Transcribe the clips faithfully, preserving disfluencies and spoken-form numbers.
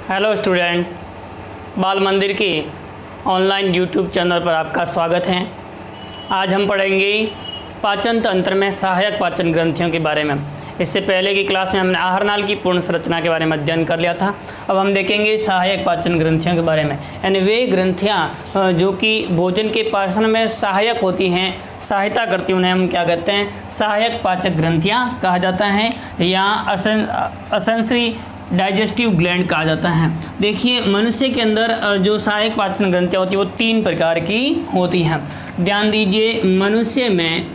Hello student, बाल मंदिर के ऑनलाइन यूट्यूब चैनल पर आपका स्वागत है। आज हम पढ़ेंगे पाचन तंत्र में सहायक पाचन ग्रंथियों के बारे में। इससे पहले की क्लास में हमने आहार नाल की पूर्ण संरचना के बारे में अध्ययन कर लिया था। अब हम देखेंगे सहायक पाचन ग्रंथियों के बारे में, यानी वे ग्रंथियाँ जो कि भोजन के पाचन में सहायक होती हैं, सहायता करती हैं, उन्हें हम क्या कहते हैं? सहायक पाचक ग्रंथियाँ कहा जाता है या असेंसरी डाइजेस्टिव ग्लैंड कहा जाता है। देखिए, मनुष्य के अंदर जो सहायक पाचन ग्रंथियाँ होती हैं वो तीन प्रकार की होती हैं। ध्यान दीजिए, मनुष्य में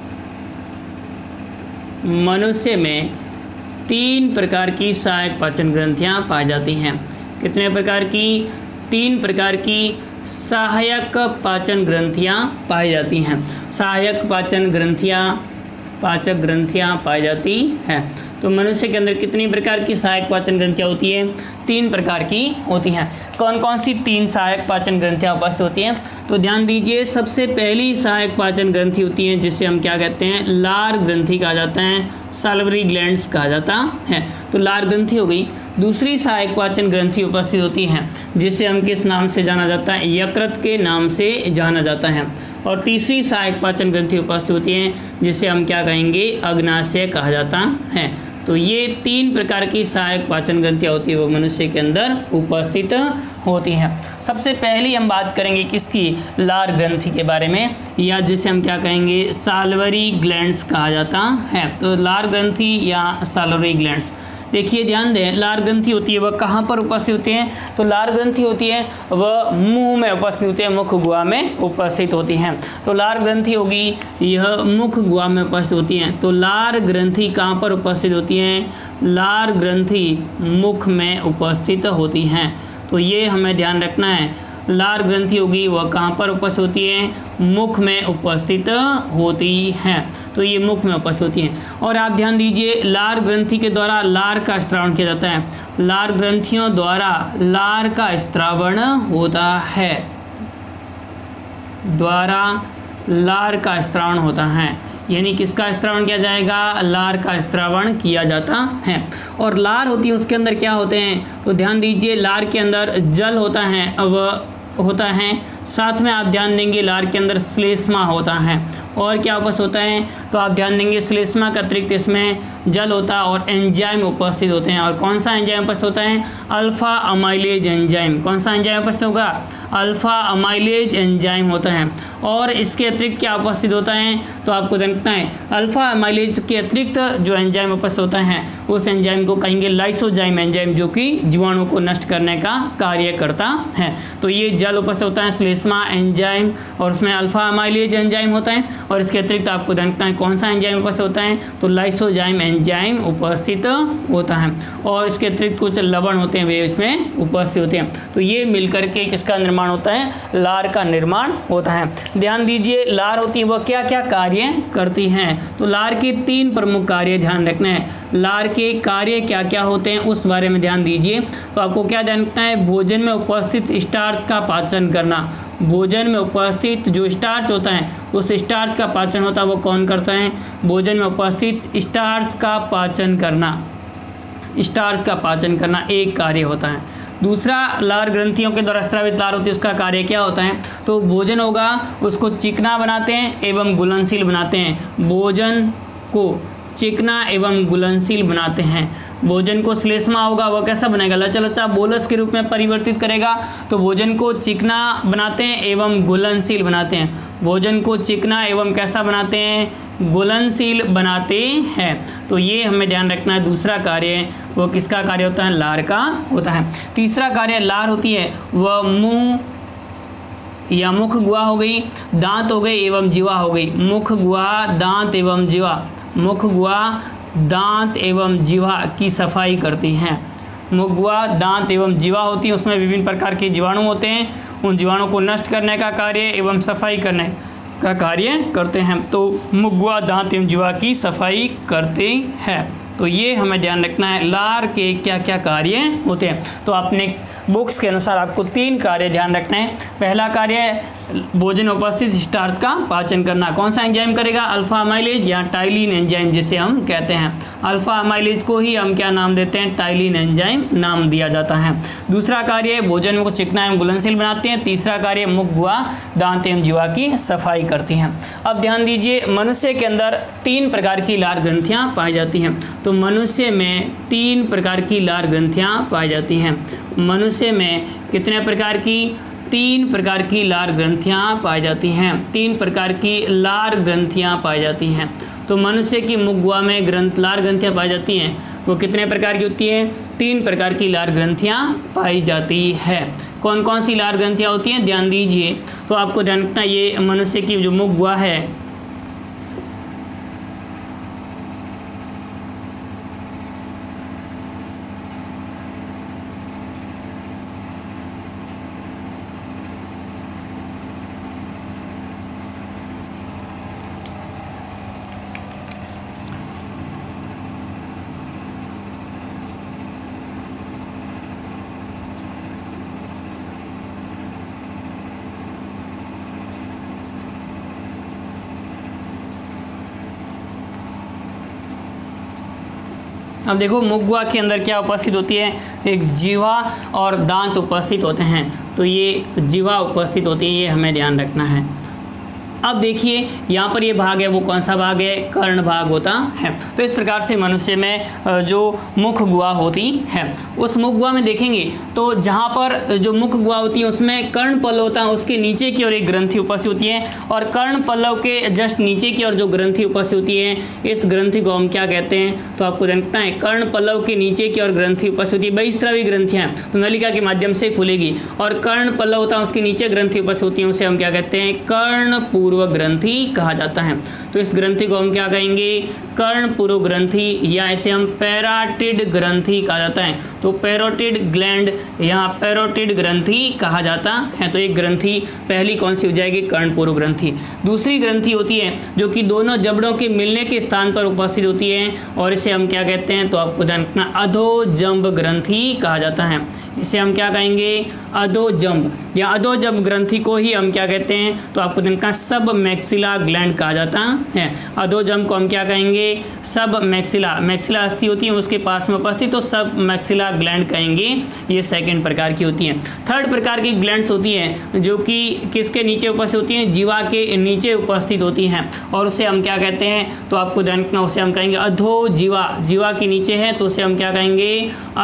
मनुष्य में तीन प्रकार की सहायक पाचन ग्रंथियाँ पाई जाती हैं। कितने प्रकार की? तीन प्रकार की सहायक पाचन ग्रंथियाँ पाई जाती हैं। सहायक पाचन ग्रंथियाँ पाचक ग्रंथियाँ पाई जाती हैं। तो मनुष्य के अंदर कितनी प्रकार की सहायक पाचन ग्रंथियाँ होती है? तीन प्रकार की होती हैं। कौन कौन सी तीन सहायक पाचन ग्रंथियाँ उपस्थित होती हैं? तो ध्यान दीजिए, सबसे पहली सहायक पाचन ग्रंथि होती है जिसे हम क्या कहते हैं? लार ग्रंथि कहा जाता है, सल्वरी ग्लैंड्स कहा जाता है। तो लार ग्रंथि हो गई। दूसरी सहायक पाचन ग्रंथि उपस्थित होती हैं जिसे हम किस नाम से जाना जाता है? यकृत के नाम से जाना जाता है। और तीसरी सहायक पाचन ग्रंथि उपस्थित होती है जिसे हम क्या कहेंगे? अग्नाशय कहा जाता है। तो ये तीन प्रकार की सहायक पाचन ग्रंथियाँ होती है वो मनुष्य के अंदर उपस्थित होती हैं। सबसे पहली हम बात करेंगे किसकी? लार ग्रंथि के बारे में, या जिसे हम क्या कहेंगे? साल्वरी ग्लैंड्स कहा जाता है। तो लार ग्रंथि या साल्वरी ग्लैंड्स, देखिए ध्यान दें, लार ग्रंथि होती है वह कहाँ पर उपस्थित होती है? तो लार ग्रंथि होती है वह मुंह में उपस्थित होती है, मुख गुहा में उपस्थित होती हैं। तो लार ग्रंथि होगी, यह मुख गुहा में उपस्थित होती हैं। तो लार ग्रंथि कहाँ पर उपस्थित होती हैं? लार ग्रंथि मुख में उपस्थित होती हैं। तो ये हमें ध्यान रखना है। लार ग्रंथि होगी वह कहाँ पर उपस्थित होती है? मुख में उपस्थित होती हैं। तो ये मुख में उपस्थित होती हैं। और आप ध्यान दीजिए, लार ग्रंथि के द्वारा लार का स्त्रावण किया जाता है। लार ग्रंथियों द्वारा लार का स्त्रावण होता है द्वारा लार का स्त्रावण होता है यानी किसका स्त्रावण किया जाएगा? लार का स्त्रावण किया जाता है। और लार होती है, उसके अंदर क्या होते हैं? तो ध्यान दीजिए, लार के अंदर जल होता है अब होता है, साथ में आप ध्यान देंगे लार के अंदर श्लेष्मा होता है। और क्या उपस्थित होता है? तो आप ध्यान देंगे श्लेष्मा का अतिरिक्त इसमें जल होता है और एंजाइम उपस्थित होते हैं। और कौन सा एंजाइम उपस्थित होता है? Alpha amylase enzyme. कौन सा एंजाइम उपस्थित होगा? अल्फा अमाइलेज एंजाइम होता है। और इसके अतिरिक्त क्या उपस्थित होता है? तो आपको देखना है, अल्फा अमाइलेज के अतिरिक्त जो एंजाइम उपस्थित होता है उस एंजाइम को कहेंगे लाइसोजाइम एंजाइम, जो कि जीवाणु को नष्ट करने का कार्य करता है। तो ये जल उपस्थित होता है, श्लेष्मा एंजाइम, और उसमें अल्फा अमाइलेज एंजाइम होता है। और इसके अतिरिक्त आपको देखना है कौन सा एंजाइम उपस्थित होता है? तो लाइसोजाइम एंजाइम उपस्थित होता है। और इसके अतिरिक्त कुछ लवण होते हैं, वे इसमें उपस्थित होते हैं। तो ये मिलकर के किसका निर्माण होता है? लार का निर्माण होता है। ध्यान दीजिए, लार होती है वह क्या क्या कार्य करती हैं? तो लार के तीन प्रमुख कार्य ध्यान रखना है। लार के कार्य क्या क्या होते हैं उस बारे में ध्यान दीजिए। तो आपको क्या ध्यान रखना है? भोजन में उपस्थित स्टार्च का पाचन करना। भोजन में उपस्थित जो स्टार्च होता है उस स्टार्च का पाचन होता है वो कौन करता है? भोजन में उपस्थित स्टार्च का पाचन करना। स्टार्च का पाचन करना एक कार्य होता है। दूसरा, लार ग्रंथियों के द्वारा स्रावित लार होती है, उसका कार्य क्या होता है? तो भोजन होगा उसको चिकना बनाते हैं एवं घुलनशील बनाते हैं। भोजन को चिकना एवं घुलनशील बनाते हैं। भोजन को श्लेष्मा होगा वह कैसा बनेगा? लचा लचा बोलस के रूप में परिवर्तित करेगा। तो भोजन को चिकना बनाते हैं एवं घुलनशील बनाते हैं। भोजन को चिकना एवं कैसा बनाते हैं? घुलनशील बनाते हैं। तो ये हमें ध्यान रखना है। दूसरा कार्य वो किसका कार्य होता है? लार का होता है। तीसरा कार्य लार होती है वह मुंह या मुख गुहा हो गई, दांत हो गई एवं जीवा हो गई। मुख गुहा, दांत एवं जीवा। मुख गुहा, दांत एवं जीवा की सफाई करती हैं। मुख गुहा, दांत एवं जीवा होती है, उसमें विभिन्न प्रकार के जीवाणु होते हैं। उन जीवाणु को नष्ट करने का कार्य एवं सफाई करने का कार्य करते हैं। तो मुख गुहा, दांत एवं जीवा की सफाई करते हैं। तो ये हमें ध्यान रखना है, लार के क्या क्या कार्य होते हैं। तो आपने बुक्स के अनुसार आपको तीन कार्य ध्यान रखना है। पहला कार्य भोजन में उपस्थित स्टार्च का पाचन करना। कौन सा एंजाइम करेगा? अल्फा अमाइलेज या टाइलिन एंजाइम जिसे हम कहते हैं। अल्फा अमाइलेज को ही हम क्या नाम देते हैं? टाइलिन एंजाइम नाम दिया जाता है। दूसरा कार्य भोजन को चिकना एवं घुलनशील बनाते हैं। तीसरा कार्य मुख, गुहा, दांत एवं जीवा की सफाई करती हैं। अब ध्यान दीजिए, मनुष्य के अंदर तीन प्रकार की लार ग्रंथियां पाई जाती हैं। तो मनुष्य में तीन प्रकार की लार ग्रंथियां पाई जाती हैं। मनुष्य में कितने प्रकार की? तीन प्रकार की लार ग्रंथियां पाई जाती हैं। तीन प्रकार की लार ग्रंथियां पाई जाती हैं। तो मनुष्य की मुख, गुहा में ग्रंथ लार ग्रंथियां पाई जाती हैं, वो कितने प्रकार की होती है? तीन प्रकार की लार ग्रंथियां पाई जाती है। कौन कौन सी लार ग्रंथियां होती हैं? ध्यान दीजिए। तो आपको ध्यान रखना, ये मनुष्य की जो मुख, गुहा है, अब देखो मुख, गुहा के अंदर क्या उपस्थित होती है? एक जीवा और दांत उपस्थित होते हैं। तो ये जीवा उपस्थित होती है, ये हमें ध्यान रखना है। अब देखिए यहाँ पर ये भाग है, वो कौन सा भाग है? कर्ण भाग होता है। तो इस प्रकार से मनुष्य में जो मुख, गुहा होती है, उस मुख, गुहा में देखेंगे तो जहाँ पर जो मुख, गुहा होती है उसमें कर्ण पल्लव होता है, उसके नीचे की ओर एक ग्रंथि उपस्थित होती है। और कर्ण पल्लव के जस्ट नीचे की ओर जो ग्रंथि उपस्थित होती है, इस ग्रंथि को हम क्या कहते हैं? तो आपको जानना है, कर्ण पल्लव के नीचे की ओर ग्रंथि उपस्थित होती है। बहिस्रावी ग्रंथियाँ तो नलिका के माध्यम से खुलेगी, और कर्ण पल्लव होता है, उसके नीचे ग्रंथि उपस्थित होती है, उसे हम क्या कहते हैं? कर्णपूर्व ग्रंथि कहा जाता है। तो इस ग्रंथि को हम क्या कहेंगे? कर्णपूर्व ग्रंथि, या इसे हम पैराटिड ग्रंथि कहा जाता है। तो पैरोटिड ग्लैंड या पैरोटिड ग्रंथि कहा जाता है। तो एक ग्रंथि पहली कौन सी हो जाएगी? कर्णपूर्व ग्रंथि। दूसरी ग्रंथि होती है जो कि दोनों जबड़ों के मिलने के स्थान पर उपस्थित होती है, और इसे हम क्या कहते हैं? तो आपको ध्यान रखना, अधोजंब ग्रंथि कहा जाता है। इसे हम क्या कहेंगे? अधोजंब, या अधोजंब ग्रंथि को ही हम क्या कहते हैं? तो आपको इनका सब मैक्सिला ग्लैंड कहा जाता है। अधोजंब को हम क्या कहेंगे? सब मैक्सिला, मैक्सिला अस्थि होती है उसके पास में उपस्थित, तो सब मैक्सिला ग्लैंड कहेंगे। ये सेकंड प्रकार की होती है। थर्ड प्रकार की ग्लैंड्स होती हैं जो कि किसके नीचे उपस्थित होती हैं? जीवा के नीचे उपस्थित होती हैं, और उसे हम क्या कहते हैं? तो आपको ध्यान रखना, उसे हम कहेंगे अधोजीवा। जीवा के नीचे है तो उसे हम क्या कहेंगे?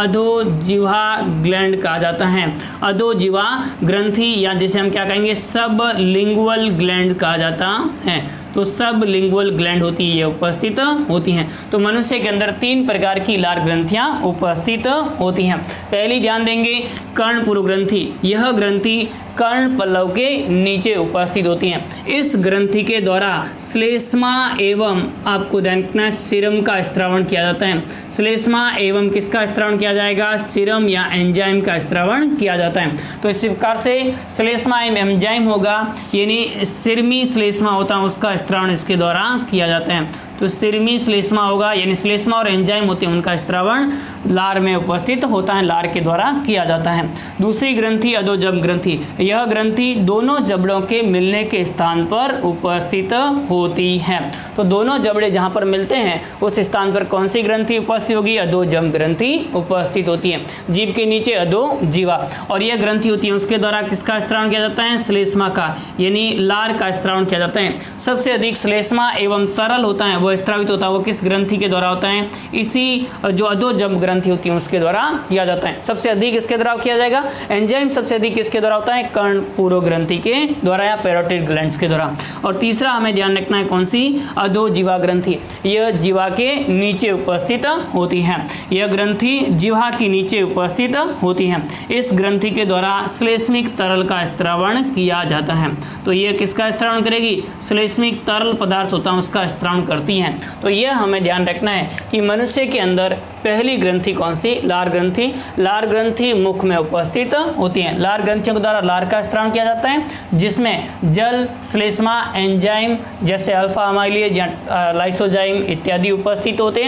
अधोजीवा ग्लैंड कहा जाता है। अधोजीवा ग्रंथि, या जिसे हम क्या कहेंगे? सब लिंगुअल ग्लैंड कहा जाता है। तो सब लिंगुअल ग्लैंड होती है, ये उपस्थित होती हैं। तो मनुष्य के अंदर तीन प्रकार की लार ग्रंथियां उपस्थित होती हैं। पहली ध्यान देंगे, कर्णपूर्व ग्रंथि। यह ग्रंथि कर्ण पल्लव के नीचे उपस्थित होती हैं। इस ग्रंथि के द्वारा श्लेष्मा एवं आपको ध्यान रखना, सीरम का स्त्रावण किया जाता है। श्लेष्मा एवं किसका स्त्रावण किया जाएगा? सीरम या एंजाइम का स्त्रावण किया जाता है। तो इस प्रकार से श्लेष्मा एवं एंजाइम होगा, यानी सिरमी श्लेष्मा होता है, उसका स्त्रावण इसके द्वारा किया जाता है। तो सिरमी श्लेष्मा होगा, यानी श्लेष्मा और एंजाइम होते हैं, उनका स्त्रावण लार में उपस्थित होता है, लार के द्वारा किया जाता है। दूसरी ग्रंथि अधोजंब ग्रंथि। यह ग्रंथि दोनों जबड़ों के मिलने के स्थान पर उपस्थित होती है। तो दोनों जबड़े जहाँ पर मिलते हैं उस स्थान पर कौन सी ग्रंथि उपस्थित होगी? अधोजंब ग्रंथि उपस्थित होती है। जीभ के नीचे अधोजीवा, और यह ग्रंथि होती है, उसके द्वारा किसका स्त्रावण किया जाता है? श्लेष्मा का, यानी लार का स्त्रावण किया जाता है। सबसे अधिक श्लेष्मा एवं तरल होता है, वो स्त्रावित होता है, वो किस ग्रंथि के द्वारा होता है? इसी जो अधोजंब ग्रंथि होती है उसके द्वारा किया जाता है। सबसे अधिक इसके द्वारा किया जाएगा। एंजाइम सबसे अधिक किसके द्वारा होता है? कर्णपूर्व ग्रंथि के द्वारा या पैरोटिड ग्लैंड्स के द्वारा। और तीसरा हमें ध्यान रखना है, कौन सी? अधोजीवा ग्रंथि। यह जीवा के नीचे उपस्थित होती है। यह ग्रंथि जीवा के नीचे उपस्थित होती है। इस ग्रंथि के द्वारा श्लेष्मिक तरल का स्त्रावण किया जाता है। तो यह किसका स्त्रावण करेगी? श्लेष्मिक तरल पदार्थ होता है उसका स्त्रावण करती है। तो यह हमें ध्यान रखना है कि मनुष्य के अंदर पहली ग्रंथि कौन सी? लार ग्रंथि। लार ग्रंथि मुख में उपस्थित होती है। लार ग्रंथियों के द्वारा लार का स्त्रावण किया जाता है, जिसमें जल, श्लेष्मा, एंजाइम जैसे अल्फा अमाइलेज या लाइसोजाइम इत्यादि उपस्थित होते हैं।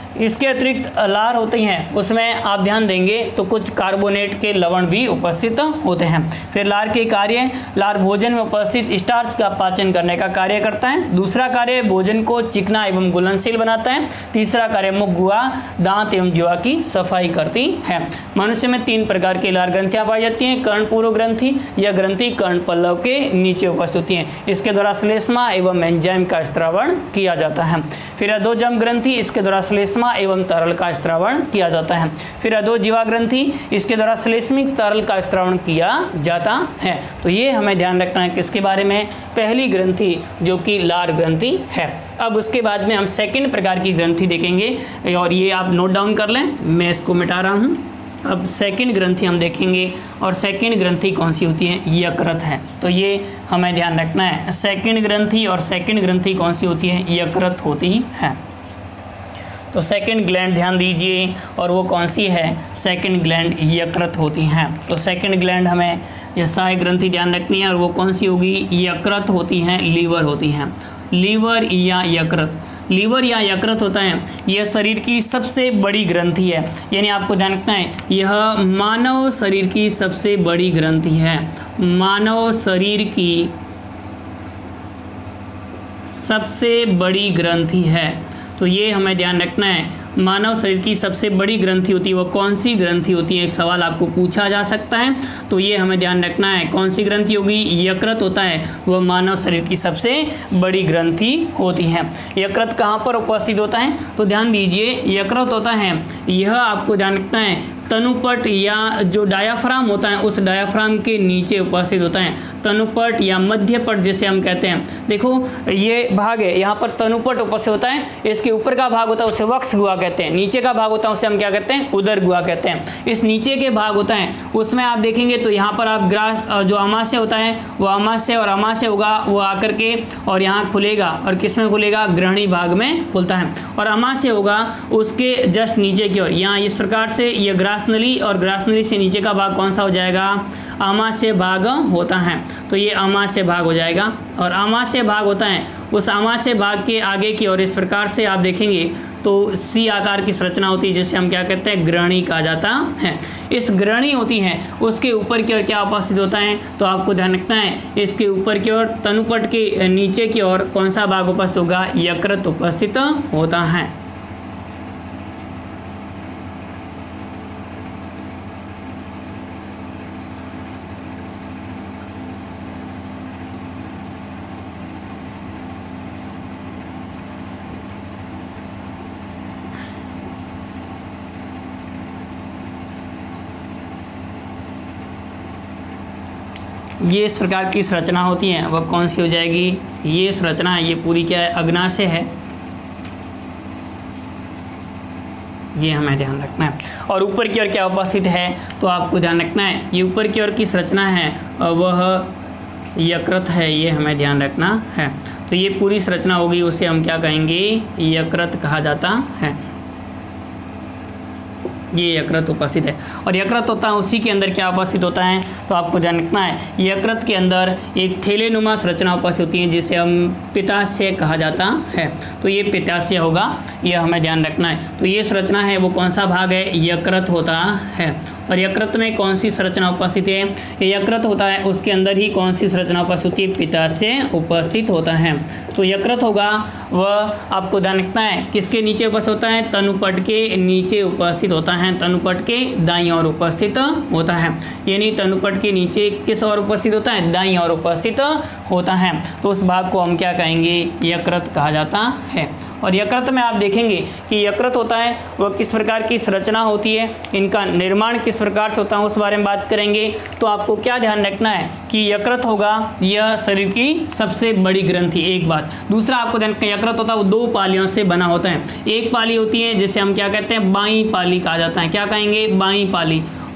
इसके अतिरिक्त लार होती हैं उसमें आप ध्यान देंगे तो कुछ कार्बोनेट के लवण भी उपस्थित होते हैं। फिर लार के कार्य, लार भोजन में उपस्थित स्टार्च का पाचन करने का कार्य करता है। दूसरा कार्य भोजन को चिकना एवं घुलनशील बनाता है। तीसरा कार्य मुख, गुहा, दांत एवं जीवा की सफाई करती है। मनुष्य में तीन प्रकार की लार ग्रंथियां पाई जाती हैं। कर्णपूर्व ग्रंथि, यह ग्रंथि कर्ण पल्लव के नीचे उपस्थित होती है। इसके द्वारा श्लेष्मा एवं एंजाइम का स्त्रावण किया जाता है। फिर अधोजम ग्रंथि, इसके द्वारा श्लेष्मा एवं तरल का स्त्रावण किया जाता है। फिर अधोजीवा ग्रंथि, इसके द्वारा श्लेष्मिक तरल का स्त्रावण किया जाता है। तो ये हमें ध्यान रखना है किसके बारे में, पहली ग्रंथि जो कि लार ग्रंथि है। अब उसके बाद में हम सेकंड प्रकार की ग्रंथि देखेंगे और ये आप नोट डाउन कर लें, मैं इसको मिटा रहा हूँ। अब सेकंड ग्रंथि हम देखेंगे और सेकंड ग्रंथि कौन सी होती है, यकृत है। तो ये हमें ध्यान रखना है, सेकंड ग्रंथि और सेकंड ग्रंथि कौन सी होती है, यकृत होती है। तो सेकंड ग्लैंड ध्यान दीजिए और वो कौन सी है, सेकंड ग्लैंड यकृत होती हैं। तो सेकंड ग्लैंड हमें यह सहाय ग्रंथि ध्यान रखनी है और वो कौन सी होगी, यकृत होती हैं, लीवर होती हैं। लीवर या यकृत, लीवर या यकृत होता है यह शरीर की सबसे बड़ी ग्रंथि है। यानी आपको ध्यान रखना है यह मानव शरीर की सबसे बड़ी ग्रंथि है। मानव शरीर की सबसे बड़ी ग्रंथि है। तो ये हमें ध्यान रखना है, मानव शरीर की सबसे बड़ी ग्रंथि होती है वो कौन सी ग्रंथि होती है, एक सवाल आपको पूछा जा सकता है। तो ये हमें ध्यान रखना है कौन सी ग्रंथि होगी, यकृत होता है वह मानव शरीर की सबसे बड़ी ग्रंथि होती है। यकृत कहाँ पर उपस्थित होता है, तो ध्यान दीजिए यकृत होता है, यह आपको ध्यान रखना है तनुपट या जो डायाफ्राम होता है उस डायाफ्राम के नीचे उपस्थित होता है। तनुपट या मध्यपट जिसे हम कहते हैं, देखो ये भाग है, यहाँ पर तनुपट उपस्थित होता है, इसके ऊपर का भाग होता है उसे वक्ष गुहा कहते हैं, नीचे का भाग होता है उसे हम क्या कहते हैं, उदर गुहा कहते हैं। इस नीचे के भाग होता है उसमें आप देखेंगे तो यहाँ पर आप ग्रास जो अमाशय होता है वो अमाशय और अमाशय होगा वो आकर के और यहाँ खुलेगा और किस में खुलेगा, ग्रहणी भाग में खुलता है। और अमाशय होगा उसके जस्ट नीचे की ओर, यहाँ इस प्रकार से ये ग्रास नली और ग्रास नली से नीचे का भाग कौन सा हो जाएगा, अमाशय भाग होता है। तो ये अमाशय भाग हो जाएगा और अमाशय भाग होता है उस अमाशय भाग के आगे की ओर इस प्रकार से आप देखेंगे तो सी आकार की संरचना होती है जिसे हम क्या कहते हैं, ग्रहणी कहा जाता है। इस ग्रहणी होती है उसके ऊपर की ओर क्या उपस्थित होता है, तो आपको ध्यान रखना है इसके ऊपर की ओर तनुपट के नीचे की ओर कौन सा भाग उपस्थित होगा, यकृत उपस्थित होता है। ये इस प्रकार की संरचना होती है वह कौन सी हो जाएगी, ये संरचना है ये पूरी क्या है, अग्नाशय है। ये हमें ध्यान रखना है। और ऊपर की ओर क्या उपस्थित है, तो आपको ध्यान रखना है ये ऊपर की ओर की संरचना है वह यकृत है, ये हमें ध्यान रखना है। तो ये पूरी संरचना होगी उसे हम क्या कहेंगे, यकृत कहा जाता है। ये यकृत उपस्थित है और यकृत होता है उसी के अंदर क्या उपस्थित होता है, तो आपको ध्यान रखना है यकृत के अंदर एक थैलेनुमा संरचना उपस्थित होती है जिसे हम पित्ताशय कहा जाता है। तो ये पित्ताशय होगा, यह हमें ध्यान रखना है। तो ये संरचना है वो कौन सा भाग है, यकृत होता है। और यकृत में कौन सी संरचना उपस्थित है, ये यकृत होता है उसके अंदर ही कौन सी संरचना उपस्थित होती है, पित्ताशय उपस्थित होता है। तो यकृत होगा वह आपको ध्यान रखना है किसके नीचे उपस्थित होता है, तनुपट के नीचे उपस्थित होता है, तनुपट के दाईं ओर उपस्थित होता है। यानी तनुपट के नीचे किस ओर उपस्थित होता है, दाईं ओर उपस्थित होता है। तो उस भाग को हम क्या कहेंगे, यकृत कहा जाता है। और यकृत में आप देखेंगे कि यकृत होता है वह किस प्रकार की संरचना होती है, इनका निर्माण किस प्रकार से होता है उस बारे में बात करेंगे। तो आपको क्या ध्यान रखना है कि यकृत होगा यह शरीर की सबसे बड़ी ग्रंथि, एक बात। दूसरा आपको ध्यान रखना यकृत होता है वो दो पालियों से बना होता है। एक पाली होती है जिसे हम क्या कहते हैं, बाईं पाली कहा जाता है, क्या कहेंगे, बाईं पाली।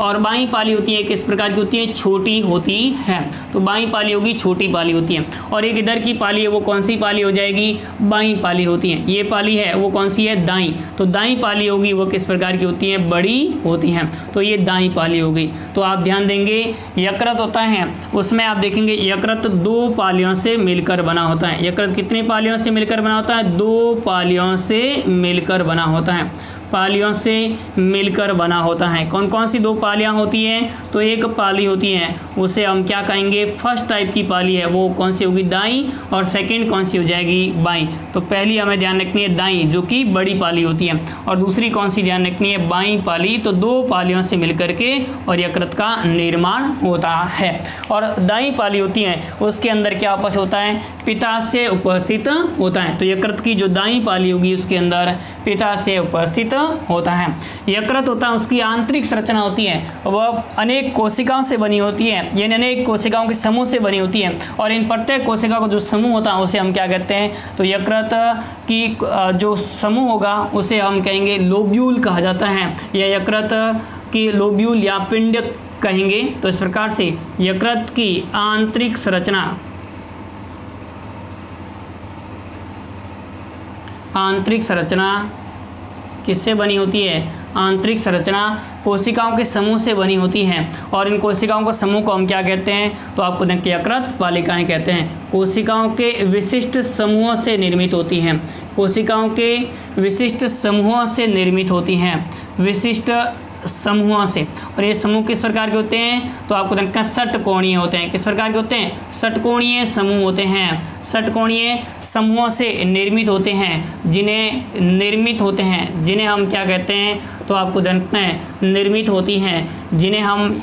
और बाईं पाली होती है किस प्रकार की होती है, छोटी होती है। तो बाईं पाली होगी छोटी पाली होती है। और एक इधर की पाली है वो कौन सी पाली हो जाएगी, बाईं पाली होती है। ये पाली है वो कौन सी है, दाईं। तो दाईं पाली होगी वो किस प्रकार की होती है, बड़ी होती है। तो ये दाईं पाली होगी। तो आप ध्यान देंगे यकृत होता है उसमें आप देखेंगे यकृत दो पालियों से मिलकर बना होता है। यकृत कितनी पालियों से मिलकर बना होता है, दो पालियों से मिलकर बना होता है, पालियों से मिलकर बना होता है। कौन कौन सी दो पालियां होती हैं, तो एक पाली होती है उसे हम क्या कहेंगे, फर्स्ट टाइप की पाली है वो कौन सी होगी, दाईं। और सेकंड कौन सी हो जाएगी, बाईं। तो पहली हमें ध्यान रखनी है दाईं जो कि बड़ी पाली होती है, और दूसरी कौन सी ध्यान रखनी है, बाईं पाली। तो दो पालियों से मिलकर के और यकृत का निर्माण होता है। और दाईं पाली होती है उसके अंदर क्या वापस होता है, पित्ताशय उपस्थित होता है। तो यकृत की जो दाईं पाली होगी उसके अंदर पित्ताशय उपस्थित होता है। यकृत होता है उसकी आंतरिक संरचना होती है वह अनेक कोशिकाओं से बनी होती है, यानी अनेक कोशिकाओं के समूह से बनी होती है। और इन प्रत्येक कोशिका को जो समूह होता है उसे हम क्या कहते हैं, तो यकृत की जो समूह होगा उसे हम कहेंगे लोब्यूल कहा जाता है, या यकृत की लोब्यूल या पिंड कहेंगे। तो इस प्रकार से यकृत की आंतरिक संरचना आंतरिक संरचना किससे बनी होती है, आंतरिक संरचना कोशिकाओं के समूह से बनी होती है। और इन कोशिकाओं को समूह को हम क्या कहते हैं, तो आपको देखिए यकृत पालिकाएं कहते हैं। कोशिकाओं के विशिष्ट समूहों से निर्मित होती हैं, कोशिकाओं के विशिष्ट समूहों से निर्मित होती हैं, विशिष्ट समूहों से। और ये समूह किस प्रकार के होते हैं, तो आपको देखते हैं षटकोणीय होते हैं। किस प्रकार के होते हैं, षटकोणीय समूह होते हैं। षटकोणीय समूहों से निर्मित होते हैं, जिन्हें निर्मित होते हैं जिन्हें हम क्या कहते हैं, तो आपको देखते हैं निर्मित होती हैं, जिन्हें हम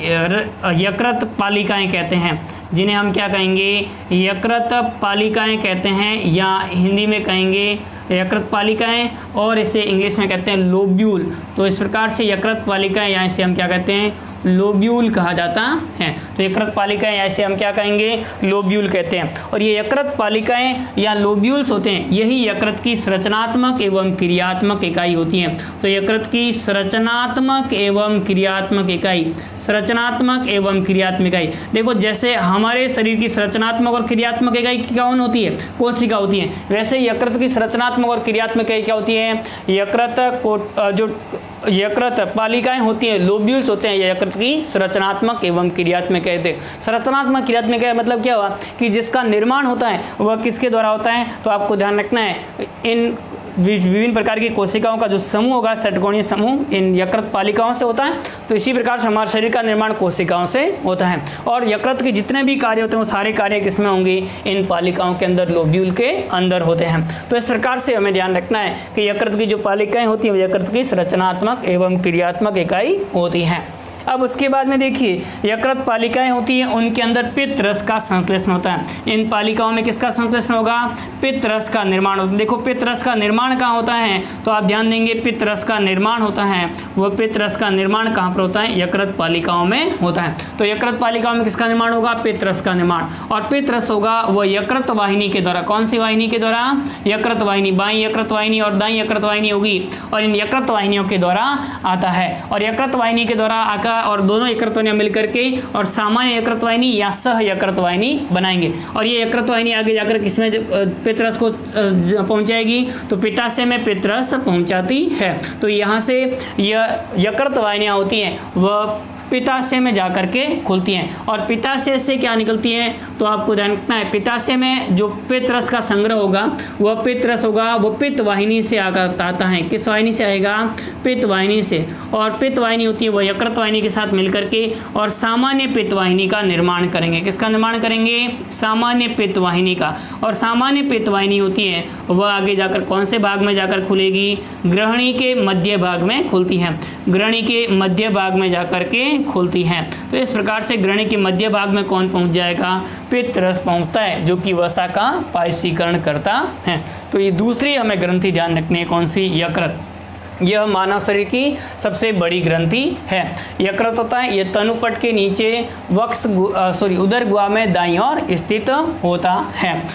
यकृत पालिकाएं कहते हैं, जिन्हें हम क्या कहेंगे, यकृत पालिकाएं कहते हैं, या हिंदी में कहेंगे यकृत पालिकाएं, और इसे इंग्लिश में कहते हैं लोब्यूल। तो इस प्रकार से यकृत पालिकाएं या इसे हम क्या कहते हैं, लोब्यूल कहा जाता है। तो यकृत पालिकाएं या इसे हम क्या कहेंगे, लोब्यूल कहते हैं। और ये यकृत पालिकाएं या लोब्यूल्स होते हैं, यही यकृत की संरचनात्मक एवं क्रियात्मक इकाई होती हैं। तो यकृत की संरचनात्मक एवं क्रियात्मक इकाई, संरचनात्मक एवं क्रियात्मक इकाई, देखो जैसे हमारे शरीर की संरचनात्मक और क्रियात्मक इकाई कौन होती है, कोशिका होती है, वैसे यकृत की संरचनात्मक और क्रियात्मक इकाई क्या होती है, यकृत को जो यकृत पालिकाएं होती हैं, लोब्यूल्स होते हैं, यकृत की संरचनात्मक एवं क्रियात्मक कहते हैं। संरचनात्मक क्रियात्मक का मतलब क्या हुआ, कि जिसका निर्माण होता है वह किसके द्वारा होता है, तो आपको ध्यान रखना है इन विभिन्न प्रकार की कोशिकाओं का जो समूह होगा, षटकोणीय समूह, इन यकृत पालिकाओं से होता है। तो इसी प्रकार से हमारे शरीर का निर्माण कोशिकाओं से होता है। और यकृत के जितने भी कार्य होते हैं वो सारे कार्य किसमें होंगे, इन पालिकाओं के अंदर, लोब्यूल के अंदर होते हैं। तो इस प्रकार से हमें ध्यान रखना है कि यकृत की जो पालिकाएं होती हैं वो यकृत की संरचनात्मक एवं क्रियात्मक इकाई होती हैं। अब उसके बाद में देखिए यकृत पालिकाएं होती हैं, उनके अंदर पित्त रस का संश्लेषण होता है। इन पालिकाओं में किसका संश्लेषण होगा, पित्त रस का निर्माण होता है। देखो पित्त रस का निर्माण कहाँ होता है, तो आप ध्यान देंगे पित्त रस का निर्माण होता है, वह पित्त रस का निर्माण कहाँ पर होता है, यकृत पालिकाओं में होता है। तो यकृत पालिकाओं में किसका निर्माण होगा, पित्त रस का निर्माण। और पित्त रस होगा वह यकृत वाहिनी के द्वारा, कौन सी वाहिनी के द्वारा, यकृत वाहिनी, बाईं यकृत वाहिनी और दाईं यकृत वाहिनी होगी, और इन यकृत वाहिनियों के द्वारा आता है। और यकृत वाहिनी के द्वारा आकर और दोनों यकृत वाहिनियां मिलकर के और सामान्य यकृत वाहिनी या सह यकृत वाहिनी बनाएंगे। और ये यकृत वाहिनी आगे जाकर किसमें पित्त रस को पहुंचाएगी, तो पित्ताशय में पित्त रस पहुंचाती है। तो यहाँ से यह यकृत वाहिनियां होती हैं वह पित्ताशय में जाकर के खुलती हैं। और पित्ताशय से क्या निकलती हैं, तो आपको ध्यान रखना है पित्ताशय में जो पित्त रस का संग्रह होगा वह पित्त रस होगा वो पित्त वाहिनी से आकर आता है। किस वाहिनी से आएगा, पित्त वाहिनी से। और पित्त वाहिनी होती है वह यकृत वाहिनी के साथ मिलकर के और सामान्य पित्त वाहिनी का निर्माण करेंगे। किसका निर्माण करेंगे, सामान्य पित्त वाहिनी का। और सामान्य पित्त वाहिनी होती है वह आगे जाकर कौन से भाग में जाकर खुलेगी, ग्रहणी के मध्य भाग में खुलती है, ग्रहणी के मध्य भाग में जाकर के खुलती हैं। तो इस प्रकार से ग्रहणी के मध्य भाग में कौन पहुंच जाएगा, पित्त रस पहुंचता है, जो कि वसा का पायसीकरण करता है। तो ये दूसरी हमें ग्रंथि ध्यान रखनी है, कौन सी, यकृत। यह मानव शरीर की सबसे बड़ी ग्रंथि है। यकृत होता है, यह तनुपट के नीचे वक्ष सॉरी उदर गुहा में दाईं ओर स्थित होता है।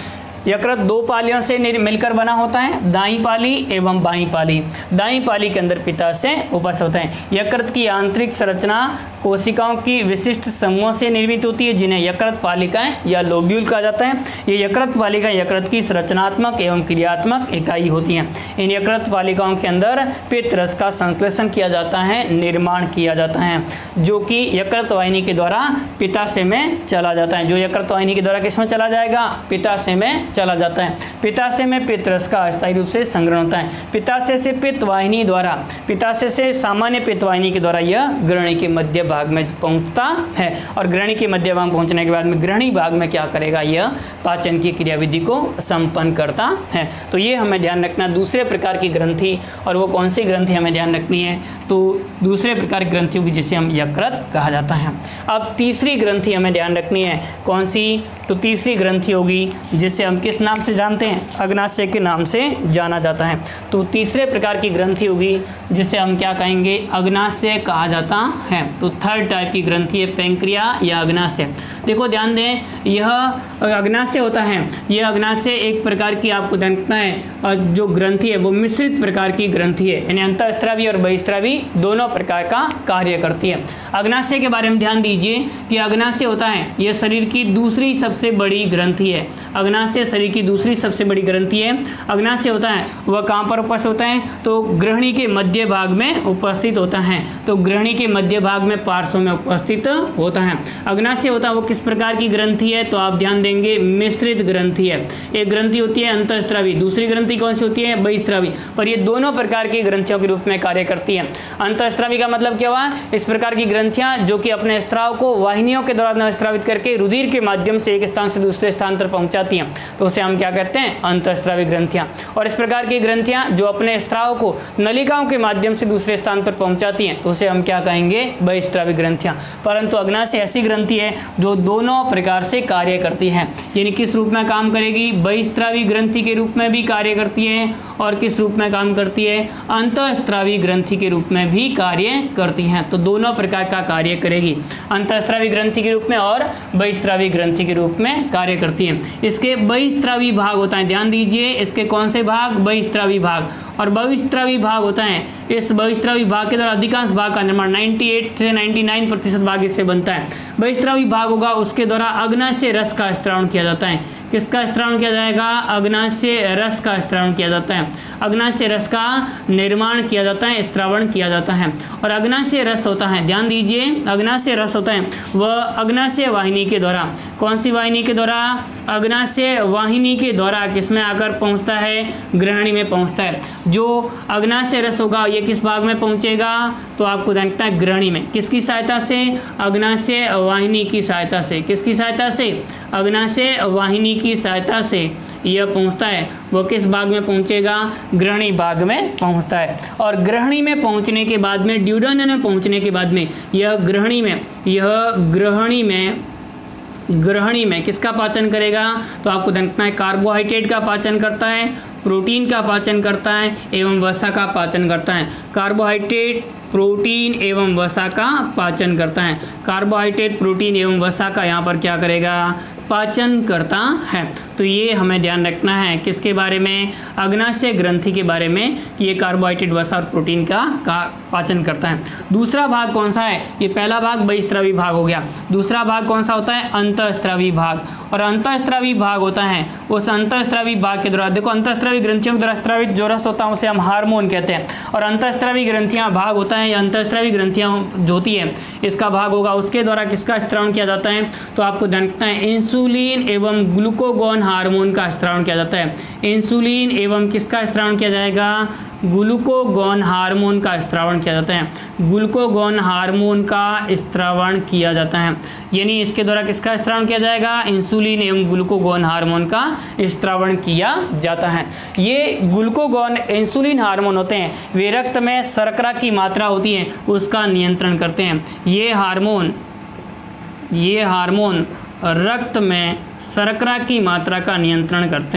यकृत दो पालियों से मिलकर बना होता है, दाईं पाली एवं बाईं पाली। दाईं पाली के अंदर पित्ताशय उपस्थित होता है। यकृत की आंतरिक संरचना कोशिकाओं की विशिष्ट समूहों से निर्मित होती है, जिन्हें यकृत पालिकाएं या लोब्यूल कहा जाता है। ये यकृत पालिकाएं यकृत की संरचनात्मक एवं क्रियात्मक इकाई होती हैं। इन यकृत पालिकाओं के अंदर पित्त रस का संश्लेषण किया जाता है, निर्माण किया जाता है, जो कि यकृत वाहिनी के द्वारा पित्ताशय में चला जाता है। जो यकृत वाहिनी के द्वारा किसमें चला जाएगा? पित्ताशय में चला जाता है। पित्ताशय में पित्त रस का अस्थायी रूप से संग्रहण होता है। पित्ताशय से पित्त वाहिनी द्वारा पित्ताशय से सामान्य पित्त वाहिनी के द्वारा यह ग्रहणी के मध्य भाग में पहुंचता है, और ग्रहणी के मध्य भाग पहुंचने के बाद में ग्रहणी भाग में क्या करेगा? यह पाचन की क्रियाविधि को संपन्न करता है। तो ये हमें ध्यान रखना। दूसरे प्रकार की ग्रंथि, और वो कौन सी ग्रंथि हमें ध्यान रखनी है? तो दूसरे प्रकार की ग्रंथियों की जिसे हम यकृत कहा जाता है। अब तीसरी ग्रंथि हमें ध्यान रखनी है, कौन सी? तो तीसरी ग्रंथि होगी जिसे हम किस नाम से जानते हैं? अग्नाशय के नाम से जाना जाता है। तो तीसरे प्रकार की ग्रंथि होगी जिसे हम क्या कहेंगे? अग्नाशय कहा जाता है। तो थर्ड टाइप की ग्रंथि है पेंक्रिया या अग्नाशय। देखो ध्यान दें, यह अग्नाशय होता है, यह अग्नाशय एक प्रकार की आपको ध्यान रखना है जो ग्रंथि है वो मिश्रित प्रकार की ग्रंथि है, यानी अंतःस्रावी और बहिस्रावी दोनों प्रकार का कार्य करती है। अग्नाशय के बारे में ध्यान दीजिए कि अग्नाशय होता है यह शरीर की दूसरी सबसे बड़ी ग्रंथि है। अग्नाशय शरीर की दूसरी सबसे बड़ी ग्रंथि है। अग्नाशय होता है वह कहाँ पर उपस्थित होता है? तो ग्रहणी के मध्य भाग में उपस्थित होता है। तो ग्रहणी के मध्य भाग में पार्श्व में उपस्थित होता है। अग्नाशय होता है वो किस प्रकार की ग्रंथि है? तो आप ध्यान देंगे मिश्रित ग्रंथि है। एक ग्रंथि होती है अंतःस्रावी, दूसरी ग्रंथि कौन सी होती है? बहिस्रावी। पर ये दोनों प्रकार की ग्रंथियों के रूप में कार्य करती है। अंतःस्रावी का मतलब क्या हुआ? इस प्रकार की ग्रंथियां जो कि अपने स्राव को वाहिनियों के द्वारा स्रावित करके रुधिर के माध्यम से एक स्थान से दूसरे स्थान पर पहुंचाती हैं, तो उसे हम क्या कहते हैं? अंतःस्रावी ग्रंथियां। और इस प्रकार की ग्रंथियां जो अपने स्राव को नलिकाओं के माध्यम से दूसरे स्थान पर पहुंचाती हैं, तो उसे हम क्या कहेंगे? बहिस्रावी ग्रंथियां। परंतु अग्नाशय ऐसी ग्रंथि है जो दोनों प्रकार से कार्य करती है, यानी किस रूप में काम करेगी? बहिस्रावी ग्रंथि के रूप में भी कार्य करती है, और किस रूप में काम करती है? अंतःस्रावी ग्रंथि के रूप में भी कार्य करती है। तो दोनों प्रकार का कार्य करेगी, अंतःस्रावी ग्रंथि के रूप में और बहिस्रावी ग्रंथि के रूप में कार्य करती है। इसके बहिस्रावी भाग होता है, ध्यान दीजिए, इसके कौन से भाग? बहिस्रावी भाग। और बहिस्रावी भाग होता है, इस बहिस्रावी भाग के द्वारा अधिकांश भाग का निर्माण अट्ठानवे से निन्यानवे प्रतिशत भाग इससे बनता है। बहिस्रावी भाग होगा, उसके द्वारा अग्नाशय रस का स्त्रावण किया जाता है। किसका स्त्रावण किया जाएगा? अग्नाशय रस का स्त्रावण किया जाता है। अग्नाशय रस का निर्माण किया जाता है, स्त्रावण किया जाता है। और अग्नाशय रस होता है, ध्यान दीजिए, अग्नाशय रस होता है वह अग्नाशय वाहिनी के द्वारा, कौन सी वाहिनी के द्वारा? अग्नाशय वाहिनी के द्वारा किसमें आकर पहुंचता है? ग्रहणी में पहुंचता है। जो अग्नाशय रस होगा ये किस भाग में पहुंचेगा? तो आपको ध्यान रखना है ग्रहणी में। किसकी सहायता से? अग्नाशय वाहिनी की सहायता से। किसकी सहायता से? अग्नाशय वाहिनी की सहायता से यह पहुंचता है। वो किस भाग में पहुंचेगा? ग्रहणी भाग में पहुंचता है। और ग्रहणी में पहुंचने के बाद में, ड्यूडेनम में पहुंचने के बाद में यह ग्रहणी में यह ग्रहणी में ग्रहणी में किसका पाचन करेगा? तो आपको ध्यान रखना है कार्बोहाइड्रेट का पाचन करता है, प्रोटीन का पाचन करता है एवं वसा का पाचन करता है। कार्बोहाइड्रेट, प्रोटीन एवं वसा का पाचन करता है। कार्बोहाइड्रेट, प्रोटीन एवं वसा का यहाँ पर क्या करेगा? पाचन करता है। तो ये हमें ध्यान रखना है किसके बारे में? अग्नाशय ग्रंथि के बारे में, कि ये कार्बोहाइड्रेट, वसा और प्रोटीन का, का पाचन करता है। दूसरा भाग कौन सा है? ये पहला भाग बहिस्रावी भाग हो गया। दूसरा भाग कौन सा होता है? अंतःस्रावी भाग। और अंतःस्रावी भाग होता है उस अंतःस्रावी भाग के द्वारा, देखो अंतःस्रावी ग्रंथियों के द्वारा स्रावित जो रस होता है उसे हम हार्मोन कहते हैं। और अंतःस्रावी ग्रंथियां भाग होता है, या अंतःस्रावी ग्रंथियां जो होती है इसका भाग होगा, उसके द्वारा किसका स्त्रावण किया जाता है? तो आपको ध्यान रखना है इंसुलिन एवं ग्लूकोगोन हार्मोन का स्त्रावण किया जाता है। इंसुलिन एवं किसका स्त्रावण किया जाएगा? ग्लूकोगोन हार्मोन का स्त्रावण किया जाता है। ग्लूकोगोन हार्मोन का स्त्रावण किया जाता है, यानी इसके द्वारा किसका स्त्रावण किया जाएगा? इंसुलिन एवं ग्लूकोगोन हार्मोन का स्त्रावण किया जाता है। ये ग्लूकोगोन इंसुलिन हार्मोन होते हैं, वे रक्त में शर्करा की मात्रा होती है उसका नियंत्रण करते हैं। ये हार्मोन ये हार्मोन रक्त में शर्करा की मात्रा का नियंत्रण करते हैं।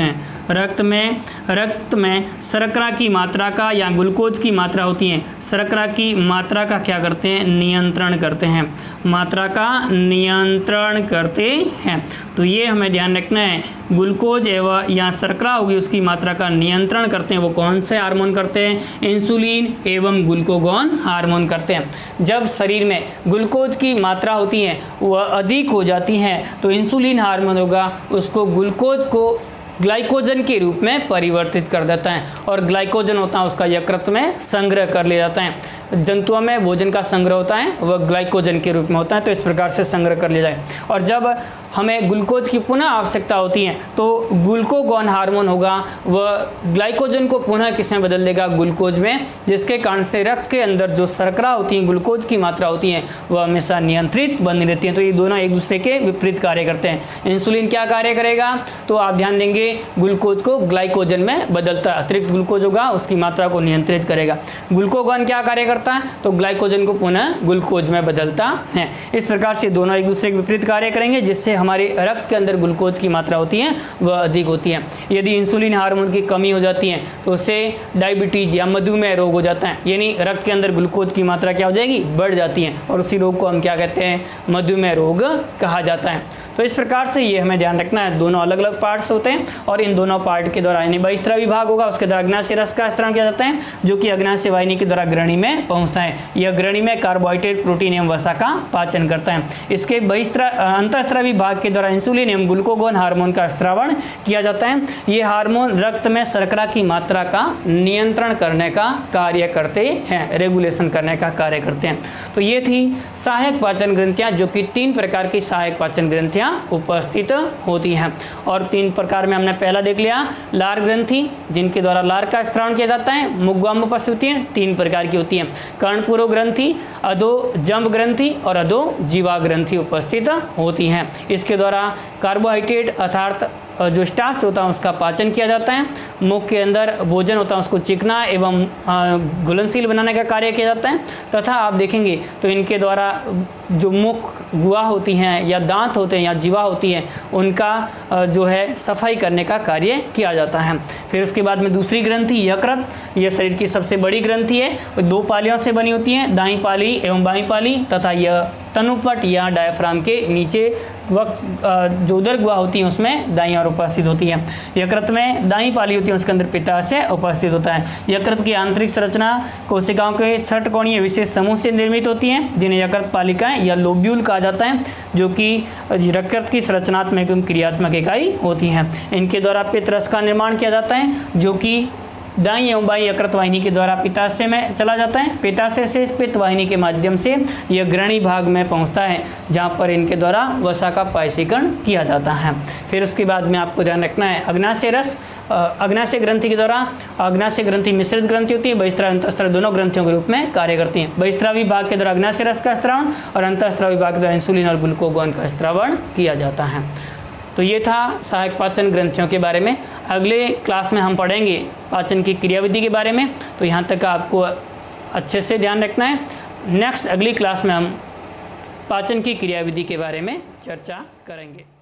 रक्त में रक्त में शर्करा की मात्रा का या ग्लूकोज की मात्रा होती है, शर्करा की मात्रा का क्या करते हैं, नियंत्रण करते हैं, मात्रा का नियंत्रण करते हैं। तो ये हमें ध्यान रखना है, ग्लूकोज एवं या शर्करा होगी उसकी मात्रा का नियंत्रण करते हैं वो कौन से हार्मोन करते हैं, इंसुलिन एवं ग्लूकागॉन हार्मोन करते हैं। जब शरीर में ग्लूकोज की मात्रा होती है वह अधिक हो जाती है तो इंसुलिन हार्मोन होगा उसको ग्लूकोज को ग्लाइकोजन के रूप में परिवर्तित कर देता है और ग्लाइकोजन होता है उसका यकृत में संग्रह कर लिया जाता है। जंतुओं में भोजन का संग्रह होता है वह ग्लाइकोजन के रूप में होता है, तो इस प्रकार से संग्रह कर लिया जाए। और जब हमें ग्लूकोज की पुनः आवश्यकता होती है तो ग्लूकागॉन हार्मोन होगा वह ग्लाइकोजन को पुनः किसमें बदल देगा, ग्लूकोज में, जिसके कारण से रक्त के अंदर जो शर्करा होती है, ग्लूकोज की मात्रा होती है वह हमेशा नियंत्रित बनी रहती है। तो ये दोनों एक दूसरे के विपरीत कार्य करते हैं। इंसुलिन क्या कार्य करेगा, तो आप ध्यान देंगे ग्लूकोज को ग्लाइकोजन में बदलता है, अतिरिक्त ग्लूकोज होगा उसकी मात्रा को नियंत्रित करेगा। ग्लूकागॉन क्या कार्य करता है, तो ग्लाइकोजन को पुनः ग्लूकोज में बदलता है। इस प्रकार से दोनों एक दूसरे के विपरीत कार्य करेंगे जिससे हमारे रक्त के अंदर ग्लूकोज की मात्रा होती है वह अधिक होती है। यदि इंसुलिन हार्मोन की कमी हो जाती है तो उससे डायबिटीज या मधुमेह रोग हो जाता है, यानी रक्त के अंदर ग्लूकोज की मात्रा क्या हो जाएगी, बढ़ जाती है और उसी रोग को हम क्या कहते हैं, मधुमेह रोग कहा जाता है। तो इस प्रकार से ये हमें ध्यान रखना है, दोनों अलग अलग पार्ट्स होते हैं और इन दोनों पार्ट के द्वारा यानी बहिस्त्रावी भाग होगा उसके द्वारा अग्नाशय रस का स्त्राव किया जाता है जो कि अग्नाशय वाहिनी के द्वारा ग्रणी में पहुंचता है। यह ग्रणी में कार्बोहाइड्रेट, प्रोटीन एवं वसा का पाचन करता है। इसके बहिस्त्रा अंतःस्रावी भाग के द्वारा इंसुलिन एवं ग्लूकागॉन हार्मोन का स्त्रावण किया जाता है। ये हार्मोन रक्त में शर्करा की मात्रा का नियंत्रण करने का कार्य करते हैं, रेगुलेशन करने का कार्य करते हैं। तो ये थी सहायक पाचन ग्रंथियाँ जो कि तीन प्रकार की सहायक पाचन ग्रंथियाँ उपस्थित होती हैं। और तीन प्रकार में हमने पहला देख लिया लार ग्रंथि जिनके द्वारा लार का स्त्राव किया जाता है, मुखवा में उपस्थित होती है, तीन प्रकार की होती है। कर्णपूर्व ग्रंथि, अधोजंब ग्रंथि और अधोजीवा ग्रंथि उपस्थित होती हैं। इसके द्वारा कार्बोहाइड्रेट अर्थात जो स्टार्च होता है उसका पाचन किया जाता है, मुख के अंदर भोजन होता है उसको चिकना एवं घुलनशील बनाने का कार्य किया जाता है तथा आप देखेंगे तो इनके द्वारा जो मुख गुहा होती हैं या दांत होते हैं या जीवा होती है उनका जो है सफाई करने का कार्य किया जाता है। फिर उसके बाद में दूसरी ग्रंथि यकृत, यह शरीर की सबसे बड़ी ग्रंथि है, दो पालियों से बनी होती है, दाईं पाली एवं बाईं पाली तथा यह तनुपट या डायफ्राम के नीचे वक्त जो उदर गुहा होती है उसमें दाईं ओर उपस्थित होती है। यकृत में दाईं पाली होती है उसके अंदर पित्ताशय उपस्थित होता है। यकृत की आंतरिक संरचना कोशिकाओं के छठ कोणीय विशेष समूह से निर्मित होती है जिन्हें यकृत पालिकाएं या लोब्यूल कहा जाता है जो कि यकृत की संरचनात्मक एवं क्रियात्मक इकाई होती है। इनके द्वारा पित्त रस का निर्माण किया जाता है जो कि दाईं एवं बाईं यकृत वाहिनी के द्वारा पित्ताशय में चला जाता है। पित्ताशय से पित्त वाहिनी के माध्यम से यह ग्रणी भाग में पहुंचता है जहां पर इनके द्वारा वसा का पायसीकरण किया जाता है। फिर उसके बाद में आपको ध्यान रखना है अग्नाशय रस, अग्नाशय ग्रंथि के द्वारा, अग्नाशय ग्रंथि मिश्रित ग्रंथि होती है, बहिस्त्राव अंतःस्त्राव दोनों ग्रंथियों के रूप में कार्य करती हैं। बहिस्त्रावी भाग के द्वारा अग्नाशय रस का स्त्रावण और अंतःस्त्रावी भाग के द्वारा इंसुलिन और ग्लूकागॉन का स्त्रावण किया जाता है। तो ये था सहायक पाचन ग्रंथियों के बारे में। अगले क्लास में हम पढ़ेंगे पाचन की क्रियाविधि के बारे में, तो यहाँ तक आपको अच्छे से ध्यान रखना है। नेक्स्ट अगली क्लास में हम पाचन की क्रियाविधि के बारे में चर्चा करेंगे।